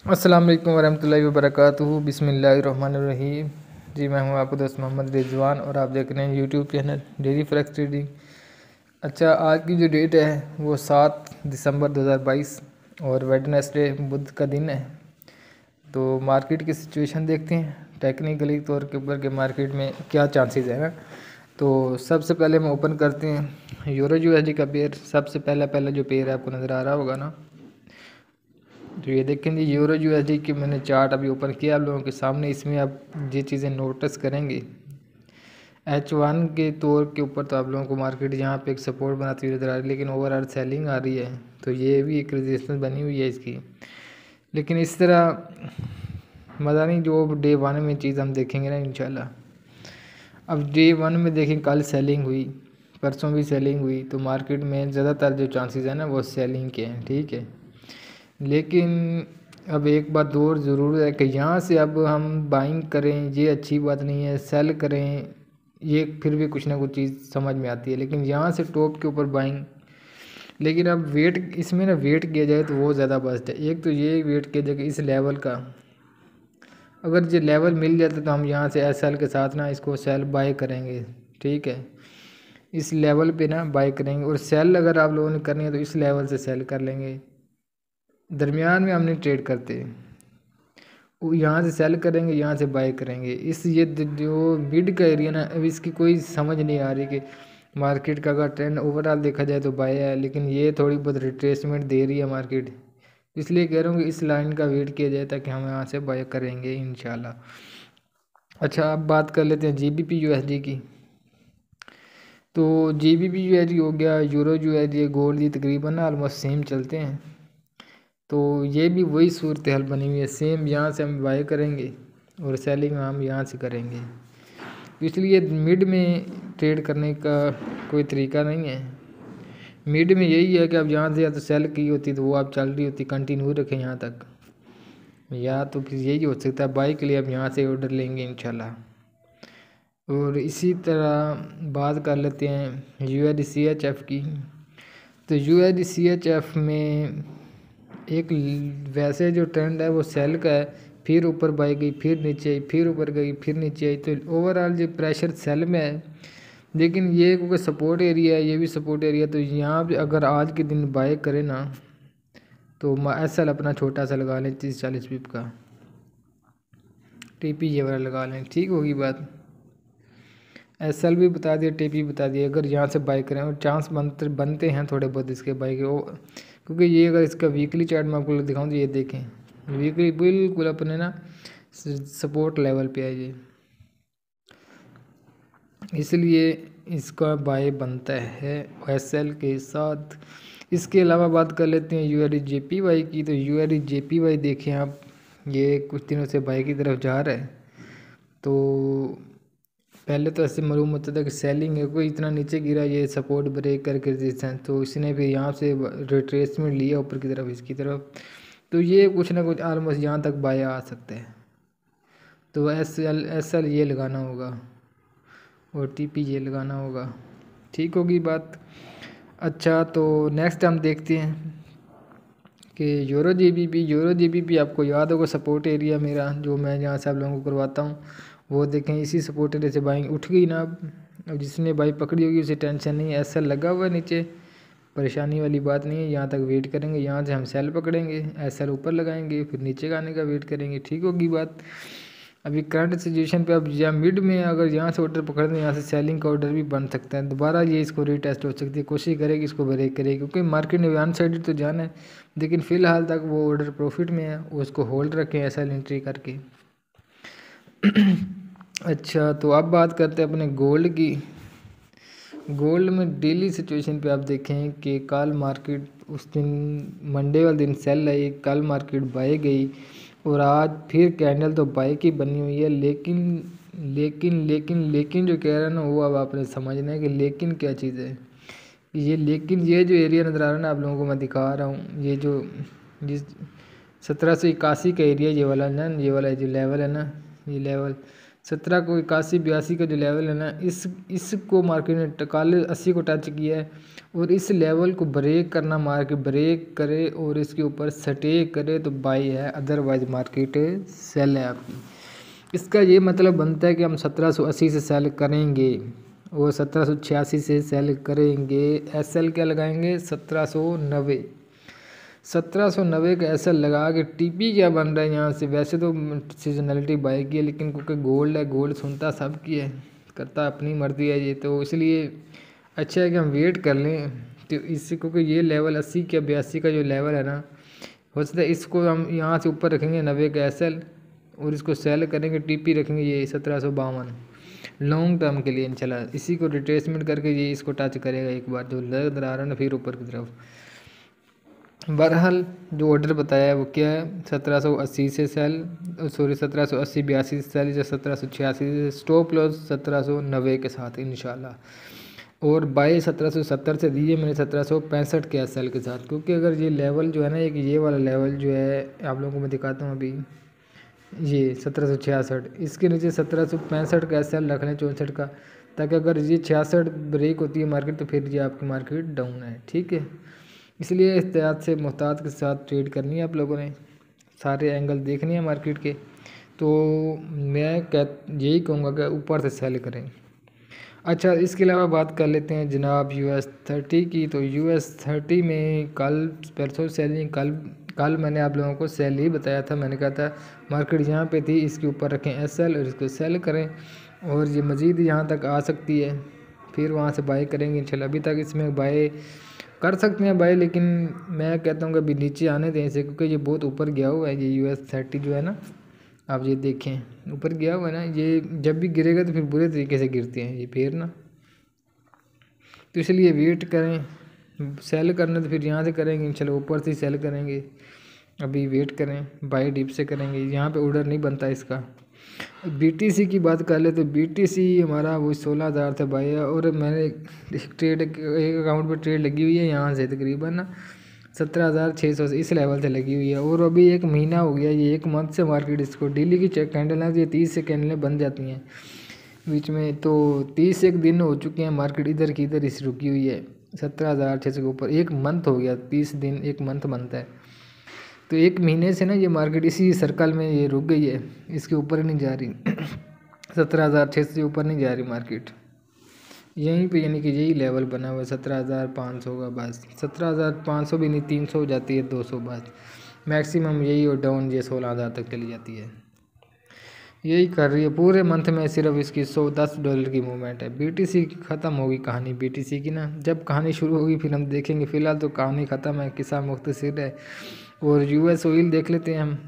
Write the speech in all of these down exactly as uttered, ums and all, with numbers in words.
अस्सलाम वालेकुम वरहमतुल्लाहि वबरकातुहू बिस्मिल्लाहिर्रहमानिर्रहीम। जी मैं हूं आपका दोस्त मोहम्मद रिजवान और आप देख रहे हैं YouTube channel daily forex trading. अच्छा, आज की जो डेट है वो सात दिसंबर दो हज़ार बाईस और वेडनेसडे बुध का दिन है। तो मार्केट की सिचुएशन देखते हैं टेक्निकली तौर के ऊपर के मार्केट में क्या चांसेस है ना। तो सबसे पहले हम ओपन करते हैं यूरो यूएसडी का पेयर। सबसे पहला पहला जो पेयर है आपको नज़र आ रहा होगा ना, तो ये देखेंगे यूरो यूएसडी की मैंने चार्ट अभी ओपन किया आप लोगों के सामने। इसमें आप ये चीज़ें नोटिस करेंगे एच वन के तौर के ऊपर तो आप लोगों को मार्केट यहाँ पे एक सपोर्ट बनाती हुई नजर आ रही है, लेकिन ओवरऑल सेलिंग आ रही है। तो ये भी एक रेजिस्टेंस बनी हुई है इसकी, लेकिन इस तरह मज़ा नहीं जो डे वन में चीज़ हम देखेंगे ना इंशाल्लाह। अब डे वन में देखें, कल सेलिंग हुई, परसों भी सेलिंग हुई, तो मार्केट में ज़्यादातर जो चांसेस हैं ना वो सेलिंग के हैं, ठीक है। लेकिन अब एक बात और ज़रूर है कि यहाँ से अब हम बाइंग करें ये अच्छी बात नहीं है, सेल करें ये फिर भी कुछ ना कुछ चीज़ समझ में आती है, लेकिन यहाँ से टॉप के ऊपर बाइंग। लेकिन अब वेट इसमें ना वेट किया जाए तो वो ज़्यादा बेस्ट है। एक तो ये वेट किया जाए कि इस लेवल का अगर ये लेवल मिल जाता तो हम यहाँ से एस एल के साथ ना इसको सेल बाय करेंगे, ठीक है। इस लेवल पे ना बाय करेंगे, और सेल अगर आप लोगों ने करनी है तो इस लेवल से सेल कर लेंगे। दरमियान में हमने ट्रेड करते वो यहाँ से सेल करेंगे, यहाँ से बाय करेंगे। इस ये जो मिड का एरिया ना, अब इसकी कोई समझ नहीं आ रही कि मार्केट का अगर ट्रेंड ओवरऑल देखा जाए तो बाय है, लेकिन ये थोड़ी बहुत रिट्रेसमेंट दे रही है मार्केट। इसलिए कह रहा हूँ कि इस लाइन का वेट किया जाए ताकि हम यहाँ से बाय करेंगे इंशाल्लाह। अच्छा, अब बात कर लेते हैं G B P U S D की। तो G B P U S D हो गया, euro U S D, gold, ये तकरीबन ऑलमोस्ट सेम चलते हैं। तो ये भी वही सूरत हाल बनी हुई है सेम। यहाँ से हम बाय करेंगे और सेलिंग हम यहाँ से करेंगे, इसलिए मिड में ट्रेड करने का कोई तरीका नहीं है। मिड में यही है कि अब यहाँ से या तो सेल की होती तो वो आप चल रही होती, कंटिन्यू रखें यहाँ तक, या तो फिर यही हो सकता है बाय के लिए अब यहाँ से ऑर्डर लेंगे इंशाल्लाह। और इसी तरह बात कर लेते हैं U S D C H F की। तो U S D C H F में एक वैसे जो ट्रेंड है वो सेल का है, फिर ऊपर बाय गई, फिर नीचे आई, फिर ऊपर गई, फिर नीचे आई। तो ओवरऑल जो प्रेशर सेल में है, लेकिन ये क्योंकि सपोर्ट एरिया है, ये भी सपोर्ट एरिया। तो यहाँ पे अगर आज के दिन बाय करें ना तो एस एल अपना छोटा सा लगा लें, तीस चालीस पिप का, टी पी ये वाला लगा लें, ठीक होगी बात। एस एल भी बता दिया, टी पी बता दिया। अगर यहाँ से बाय करें और चांस बनते बनते हैं थोड़े बहुत इसके बाय के, वो क्योंकि ये अगर इसका वीकली चार्ट मैं आपको दिखाऊं तो ये देखें वीकली बिल्कुल अपने ना सपोर्ट लेवल पे है ये, इसलिए इसका बाय बनता है एस एल के साथ। इसके अलावा बात कर लेते हैं U S D J P Y की। तो U S D J P Y देखें आप, ये कुछ दिनों से बाय की तरफ जा रहा है। तो पहले तो ऐसे मालूम होता था कि सेलिंग है, कोई इतना नीचे गिरा ये सपोर्ट ब्रेक करके रेजिस्टेंस, तो इसने भी यहाँ से रिट्रेसमेंट लिया ऊपर की तरफ, इसकी तरफ। तो ये कुछ ना कुछ ऑलमोस्ट यहाँ तक बाय आ सकता है। तो एस एल एस एल ये लगाना होगा और टी पी ये लगाना होगा, ठीक होगी बात। अच्छा, तो नेक्स्ट हम देखते हैं कि euro G B P. Euro G B P आपको याद होगा सपोर्ट एरिया मेरा जो मैं यहाँ से आप लोगों को करवाता हूँ, वो देखें इसी सपोर्ट एरिया से बाइंग उठ गई ना। अब जिसने बाई पकड़ी होगी उसे टेंशन नहीं है, एस एल लगा हुआ है नीचे, परेशानी वाली बात नहीं है। यहाँ तक वेट करेंगे, यहाँ से हम सेल पकड़ेंगे, एस एल ऊपर लगाएंगे, फिर नीचे का आने का वेट करेंगे, ठीक होगी बात। अभी करंट सिचुएशन पे अब या मिड में अगर यहाँ से ऑर्डर पकड़ दें, यहाँ से सेलिंग का ऑर्डर भी बन सकता है, दोबारा ये इसको रीटेस्ट हो सकती है, कोशिश करेगी इसको ब्रेक करेगी, क्योंकि मार्केट ने अनसाइडेड तो जाना है। लेकिन फ़िलहाल तक वो ऑर्डर प्रॉफिट में है, वो उसको होल्ड रखें एस एल एंट्री करके। अच्छा, तो अब बात करते हैं अपने गोल्ड की। गोल्ड में डेली सिचुएशन पे आप देखें कि कल मार्केट उस दिन मंडे वाले दिन सेल आई, कल मार्केट बाय गई, और आज फिर कैंडल तो बाय की बनी हुई है। लेकिन लेकिन लेकिन लेकिन जो कह रहा है ना वो अब आपने समझना है कि लेकिन क्या चीज़ है ये। लेकिन ये जो एरिया नज़र आ रहा है ना आप लोगों को मैं दिखा रहा हूँ, ये जो जिस सत्रह सौ इक्यासी का एरिया ये वाला ना, ये वाला जो लेवल है ना, ये लेवल सत्रह को इक्यासी बयासी का जो लेवल है ना, इस इसको मार्केट ने कल अस्सी को टच किया है और इस लेवल को ब्रेक करना, मार्केट ब्रेक करे और इसके ऊपर स्टे करे तो बाई है, अदरवाइज मार्केट सेल है आपकी। इसका ये मतलब बनता है कि हम सत्रह सौ अस्सी से सेल करेंगे और सत्रह सौ छियासी से सेल करेंगे। एस एल क्या लगाएंगे, सत्रह सौ नब्बे सत्रह सौ नब्बे का एस एल लगा के टीपी क्या बन रहा है यहाँ से। वैसे तो सीजनलिटी बाई की है, लेकिन क्योंकि गोल्ड है, गोल्ड सुनता सबकी है, करता अपनी मर्जी है ये, तो इसलिए अच्छा है कि हम वेट कर लें। तो इससे क्योंकि ये लेवल अस्सी का बयासी का जो लेवल है ना, हो सकता है इसको हम यहाँ से ऊपर रखेंगे नब्बे का एस एल और इसको सेल करेंगे, टीपी रखेंगे ये सत्रह सौ बावन लॉन्ग टर्म के लिए इंशाल्लाह। इसी को रिट्रेसमेंट करके ये इसको टच करेगा एक बार, जो लग रहा है ना, फिर ऊपर की तरफ। बहरहाल जो ऑर्डर बताया है वो क्या है, सत्रह सौ अस्सी से सेल, सॉरी सत्रह सौ अस्सी बयासी से सेल, या सत्रह सौ छियासी से स्टॉप लॉस सत्रह सौ नब्बे के साथ इंशाल्लाह। और बाई सत्रह सौ सत्तर से दिए मैंने सत्रह सौ पैंसठ के एस एल के साथ, क्योंकि अगर ये लेवल जो है ना, एक ये वाला लेवल जो है आप लोगों को मैं दिखाता हूँ अभी, ये सत्रह सौ छियासठ, इसके नीचे सत्रह सौ पैंसठ का एस एल रख लें चौंसठ का, ताकि अगर ये छियासठ ब्रेक होती है मार्केट तो फिर ये आपकी मार्केट डाउन है, ठीक है। इसलिए एहतियात से मोहतात के साथ ट्रेड करनी है आप लोगों ने, सारे एंगल देखने हैं मार्केट के। तो मैं कह यही कहूँगा कि ऊपर से सेल करें। अच्छा, इसके अलावा बात कर लेते हैं जनाब यू एस थर्टी की। तो यू एस थर्टी में कल परसों सेलिंग, कल कल मैंने आप लोगों को सेल ही बताया था। मैंने कहा था मार्केट यहाँ पे थी, इसके ऊपर रखें एस एल और इसको सेल करें, और ये मज़ीद यहाँ तक आ सकती है, फिर वहाँ से बाई करेंगे इंशाल्लाह। अभी तक इसमें बाई कर सकते हैं बाई, लेकिन मैं कहता हूँ कि अभी नीचे आने दें इसे, क्योंकि ये बहुत ऊपर गया हुआ है। ये यू एस थर्टी जो है ना, आप ये देखें ऊपर गया हुआ है ना, ये जब भी गिरेगा तो फिर बुरे तरीके से गिरते हैं ये फिर ना, तो इसलिए वेट करें। सेल करना तो फिर यहाँ से करेंगे इंशाल्लाह, ऊपर से सेल करेंगे। अभी वेट करें, बाई डिप से करेंगे, यहाँ पे ऑर्डर नहीं बनता इसका। बीटीसी की बात कर ले तो बीटीसी हमारा वो सोलह हज़ार से बाई है, और मैंने एक ट्रेड एक अकाउंट पर ट्रेड लगी हुई है यहाँ से तकरीबन ना सत्रह हज़ार छः सौ से इस लेवल से लगी हुई है, और अभी एक महीना हो गया, ये एक मंथ से मार्केट इसको डेली की चेक कैंडल है, ये तीस से कैंडलें बन जाती हैं बीच में, तो तीस एक दिन हो चुके हैं मार्केट इधर की इधर इस रुकी हुई है सत्रह हज़ार छः सौ के ऊपर। एक मंथ हो गया, तीस दिन एक मंथ बनता है, तो एक महीने से ना ये मार्केट इसी सर्कल में ये रुक गई है, इसके ऊपर नहीं जा रही सत्रह हज़ार छः सौ से ऊपर नहीं जा रही मार्केट, यहीं पे यानी कि यही लेवल बना हुआ है सत्रह हज़ार पाँच सौ का, बस सत्रह हज़ार पाँच सौ भी नहीं, तीन सौ हो जाती है, दो सौ बस मैक्सिमम यही, और डाउन ये सोलह हज़ार तक चली जाती है, यही कर रही है पूरे मंथ में। सिर्फ इसकी सौ दस डॉलर की मूवमेंट है। बीटीसी की ख़त्म होगी कहानी बीटीसी की ना, जब कहानी शुरू होगी फिर हम देखेंगे, फ़िलहाल तो कहानी ख़त्म है, किस्सा मुख्तसर है। और यूएस ऑयल देख लेते हैं हम।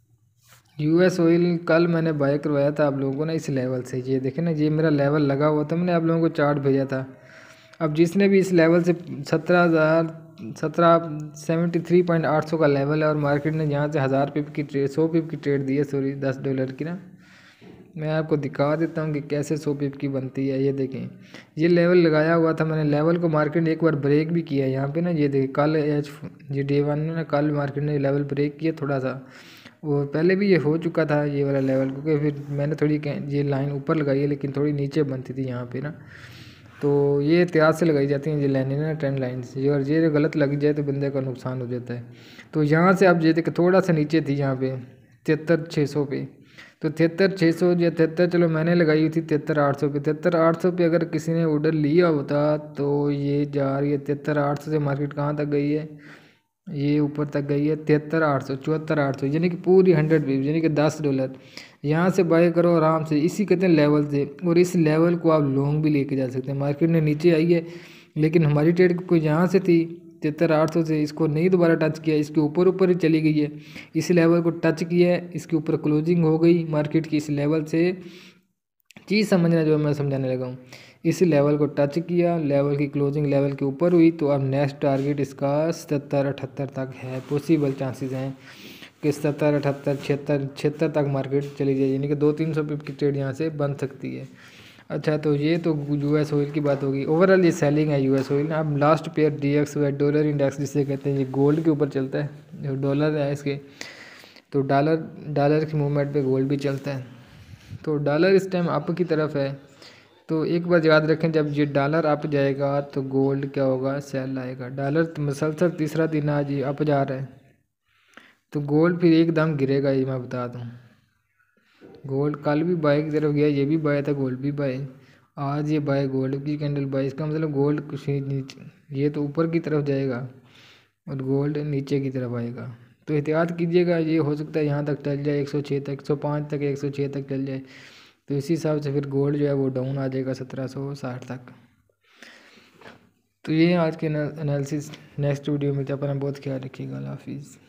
यूएस ऑयल कल मैंने बाय करवाया था आप लोगों को ना इस लेवल से, ये देखें ना, ये मेरा लेवल लगा हुआ था, मैंने आप लोगों को चार्ट भेजा था। अब जिसने भी इस लेवल से सत्रह हज़ार सत्रह सेवेंटी थ्री पॉइंट आठ सौ का लेवल है, और मार्केट ने यहाँ से हज़ार पिप की ट्रेड सौ पिप की ट्रेड दी है, सॉरी दस डॉलर की ना, मैं आपको दिखा देता हूँ कि कैसे सौ पिप की बनती है। ये देखें, ये लेवल लगाया हुआ था मैंने, लेवल को मार्केट ने एक बार ब्रेक भी किया है यहाँ पे ना, ये देखें कल एच ये डे वन में ना कल मार्केट ने लेवल ब्रेक किया थोड़ा सा, वो पहले भी ये हो चुका था ये वाला लेवल, क्योंकि फिर मैंने थोड़ी ये लाइन ऊपर लगाई है लेकिन थोड़ी नीचे बनती थी यहाँ पे ना, तो ये एहतियात से लगाई जाती हैं ये लाइनें ना, ट्रेंड लाइन से, और ये गलत लग जाए तो बंदे का नुकसान हो जाता है। तो यहाँ से आप ये देखें थोड़ा सा नीचे थी यहाँ पे तिहत्तर छः सौ पे, तो तिहत्तर छः सौ या तिहत्तर, चलो मैंने लगाई हुई थी तिहत्तर आठ सौ पे, तिहत्तर आठ सौ पे अगर किसी ने ऑर्डर लिया होता तो ये जा रही है तिहत्तर आठ सौ से मार्केट कहाँ तक गई है, ये ऊपर तक गई है तिहत्तर आठ सौ चौहत्तर आठ सौ, यानी कि पूरी हंड्रेड पीप यानी कि दस डॉलर। यहाँ से बाय करो आराम से, इसी कहते हैं लेवल से, और इस लेवल को आप लॉन्ग भी लेके जा सकते हैं। मार्केट ने नीचे आई है लेकिन हमारी ट्रेड कोई यहाँ से थी तिहत्तर आठ सौ से, इसको नहीं दोबारा टच किया, इसके ऊपर ऊपर ही चली गई है, इस लेवल को टच किया है, इसके ऊपर क्लोजिंग हो गई मार्केट की इस लेवल से। चीज़ समझना जो मैं समझाने लगा हूँ, इस लेवल को टच किया, लेवल की क्लोजिंग लेवल के ऊपर हुई, तो अब नेक्स्ट टारगेट इसका सत्तर अठहत्तर तक है, पॉसिबल चांसेस हैं कि सत्तर अठहत्तर छिहत्तर छिहत्तर तक मार्केट चली जाए, यानी कि दो तीन सौ पिप की ट्रेड यहाँ से बन सकती है। अच्छा, तो ये तो यूएस ऑयल की बात होगी, ओवरऑल ये सेलिंग है यूएस ऑयल। अब last pair D X Y dollar index जिसे कहते हैं, ये गोल्ड के ऊपर चलता है, जो डॉलर है इसके, तो डॉलर डॉलर की मूवमेंट पे गोल्ड भी चलता है। तो डॉलर इस टाइम अप की तरफ है। तो एक बात याद रखें, जब ये डॉलर अप जाएगा तो गोल्ड क्या होगा, सेल आएगा। डॉलर मुसलसल तीसरा दिन आज ये अप जा रहा है, तो गोल्ड फिर एकदम गिरेगा, ये मैं बता दूं। गोल्ड कल भी बाय की तरफ गया, ये भी बाय था, गोल्ड भी बाय। आज ये बाय, गोल्ड की कैंडल बाय, इसका मतलब गोल्ड कुछ नीचे, ये तो ऊपर की तरफ जाएगा और गोल्ड नीचे की तरफ आएगा। तो एहतियात कीजिएगा, ये हो सकता है यहाँ तक चल जाए, एक सौ छः तक, एक सौ पाँच तक, एक सौ छः तक चल जाए। तो इसी हिसाब से फिर गोल्ड जो है वो डाउन आ जाएगा सत्रह सौ साठ तक। तो ये आज के एनालिसिस। नेक्स्ट वीडियो में, तो अपना बहुत ख्याल रखिएगा। अल्लाह हाफिज़।